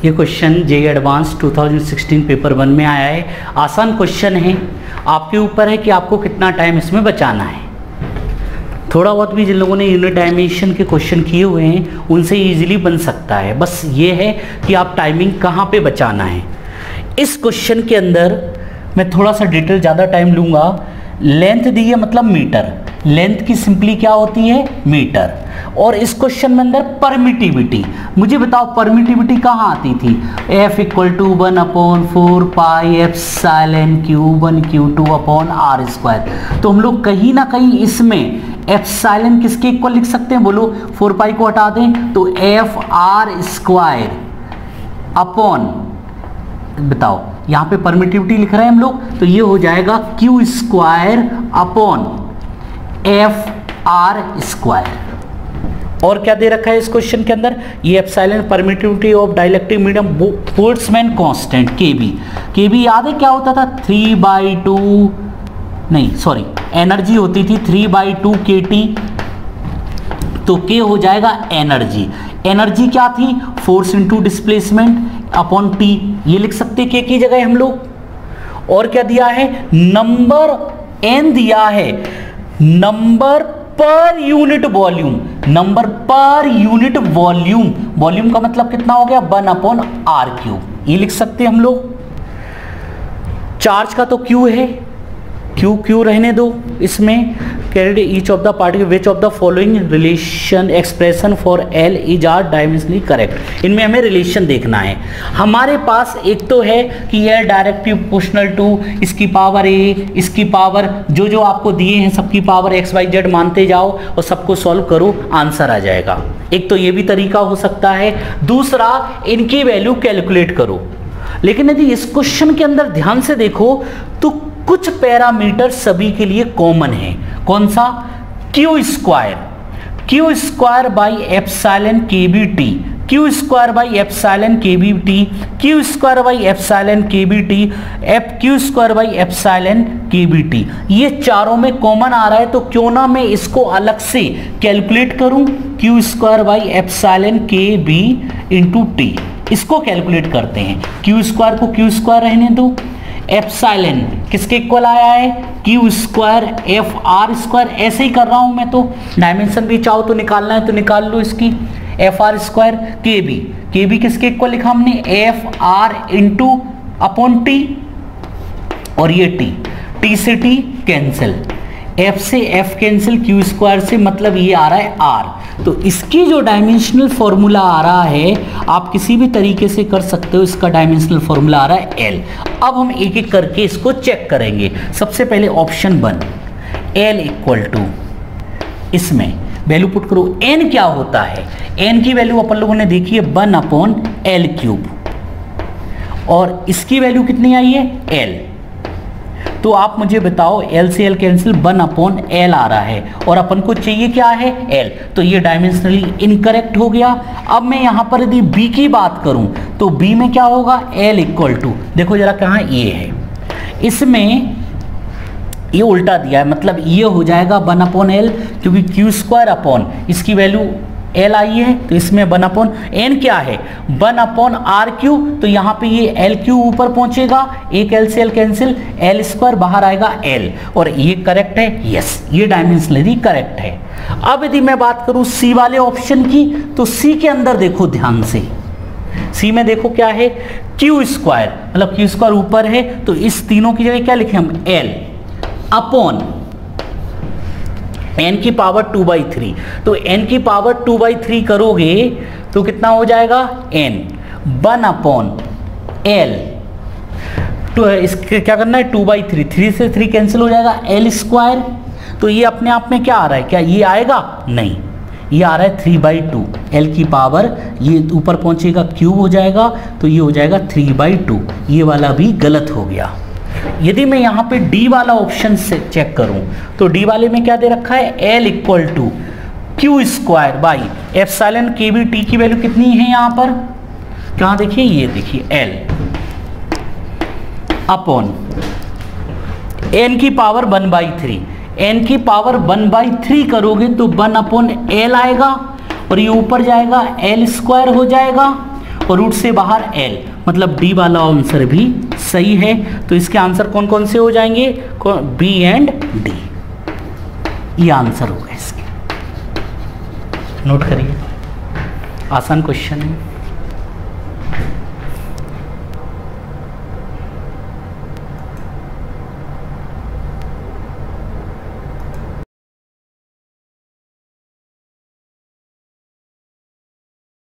ये question JEE advance 2016 paper 1 में आया है। आसान क्वेश्चन है, आपके ऊपर है कि आपको कितना टाइम इसमें बचाना है। थोड़ा बहुत भी जिन लोगों ने यूनिट डायमेंशन के क्वेश्चन किए हुए हैं उनसे इजीली बन सकता है। बस ये है कि आप टाइमिंग कहाँ पे बचाना है। इस क्वेश्चन के अंदर मैं थोड़ा सा डिटेल ज़्यादा टाइम लूँगा। लेंथ दी है मतलब मीटर, लेंथ की सिंपली क्या होती है मीटर। और इस क्वेश्चन में अंदर परमिटिविटी, मुझे बताओ परमिटिविटी कहाँ आती थी। F = 1/4 pi epsilon Q1 Q2 upon R square. तो हम लोग कहीं ना कहीं इसमें एप्सिलॉन किसके इक्वल लिख सकते हैं, बोलो 4 पाई को हटा दें तो FR स्क्वायर अपॉन, बताओ यहाँ पे परमिटिविटी लिख रहे हैं हम लोग, तो ये हो जाएगा Q square upon FR square. और क्या दे रखा है इस क्वेश्चन के अंदर, ये epsilon permittivity of dielectric medium Boltzmann constant KB याद है क्या होता था, 3/2 नहीं सॉरी एनर्जी होती थी 3/2 kT। तो के हो जाएगा एनर्जी क्या थी, force into displacement upon T, ये लिख सकते के की जगह हम लोग। और क्या दिया है, नंबर एन दिया है, नंबर पर यूनिट वॉल्यूम, नंबर पर यूनिट वॉल्यूम, वॉल्यूम का मतलब कितना हो गया 1/r³, ये लिख सकते हैं हम लोग। चार्ज का तो क्यू है, क्यू रहने दो इसमें। Carried each of the particle which of the following relation expression for L is are dimensionally correct. इनमें हमें रिलेशन देखना है। हमारे पास एक तो है कि यह डायरेक्टली प्रोपोर्शनल टू इसकी पावर ए, इसकी पावर जो आपको दिए हैं सबकी पावर XYZ मानते जाओ और सबको सॉल्व करो, आंसर आ जाएगा। एक तो ये भी तरीका हो सकता है, दूसरा इनकी वैल्यू कैलकुलेट करो। लेकिन यदि इस क्वेश्चन के अंदर ध्यान से देखो तो कुछ पैरामीटर सभी के लिए कॉमन है। कौन सा, Q square by epsilon KBT, Q square by epsilon KBT, Q square by epsilon KBT, Q square by epsilon KBT, ये चारों में कॉमन आ रहा है। तो क्यों ना मैं इसको अलग से कैलकुलेट करूं, Q square by epsilon KB into T, इसको कैलकुलेट करते हैं। Q स्क्वायर को Q स्क्वायर रहने दो, एप्सिलॉन किसके इक्वल आया है, Q स्क्वायर FR स्क्वायर, ऐसे ही कर रहा हूं मैं। तो डायमेंशन भी चाहो तो निकालना है तो निकाल लो इसकी, FR स्क्वायर KB किसके इक्वल लिखा हमने, FR इंटू अपॉन T, और ये T से T कैंसिल, F से F कैंसिल, Q स्क्वायर से मतलब ये आ रहा है R। तो इसकी जो डायमेंशनल फॉर्मूला आ रहा है आप किसी भी तरीके से कर सकते हो, इसका डायमेंशनल फॉर्मूला आ रहा है L। अब हम एक एक करके इसको चेक करेंगे। सबसे पहले ऑप्शन 1 L = इसमें वैल्यू पुट करो। N क्या होता है, N की वैल्यू अपन लोगों ने देखी है 1/L³, और इसकी वैल्यू कितनी आई है L। तो आप मुझे बताओ L से L कैंसिल, 1/L आ रहा है और अपन को चाहिए क्या है L, तो ये डायमेंशनली इनकरेक्ट हो गया। अब मैं यहां पर यदि B की बात करूं तो B में क्या होगा, L = देखो जरा कहां ये है, इसमें ये उल्टा दिया है, मतलब ये हो जाएगा 1/L, क्योंकि Q स्क्वायर अपॉन इसकी वैल्यू L आई है तो इसमें 1/N क्या है 1/R³, तो यहाँ पे ये L³ ऊपर पहुंचेगा, एक L से L कैंसिल, L स्क्वायर बाहर आएगा L, और ये करेक्ट है, यस ये डायमेंशनली करेक्ट है। अब यदि मैं बात करूं C वाले ऑप्शन की, तो C के अंदर देखो ध्यान से, C में देखो क्या है, Q स्क्वायर, मतलब Q स्क्वायर ऊपर है तो इस तीनों की जगह क्या लिखे हम L अपॉन n की पावर 2/3, तो n की पावर 2/3 करोगे तो कितना हो जाएगा n 1/L, तो इसके क्या करना है 2/3, 3 से 3 कैंसिल हो जाएगा, L स्क्वायर। तो ये अपने आप में क्या आ रहा है, क्या ये आएगा, नहीं ये आ रहा है 3/2, L की पावर ये ऊपर पहुंचेगा Q हो जाएगा, तो ये हो जाएगा 3/2, ये वाला भी गलत हो गया। यदि मैं यहाँ पे D वाला ऑप्शन से चेक करूं तो D वाले में क्या दे रखा है, L = Q square by epsilon KBT की वैल्यू कितनी है यहाँ पर, कहाँ देखिए, ये देखिए L अपॉन N की पावर 1/3, N की पावर 1/3 करोगे तो 1/L आएगा, और ये ऊपर जाएगा L स्क्वायर हो जाएगा, और रूट से बाहर L, मतलब डी वाला आंसर भी सही है। तो इसके आंसर कौन कौन से हो जाएंगे? बी एंड डी, ये आंसर होगा इसके। नोट करिए, आसान क्वेश्चन है।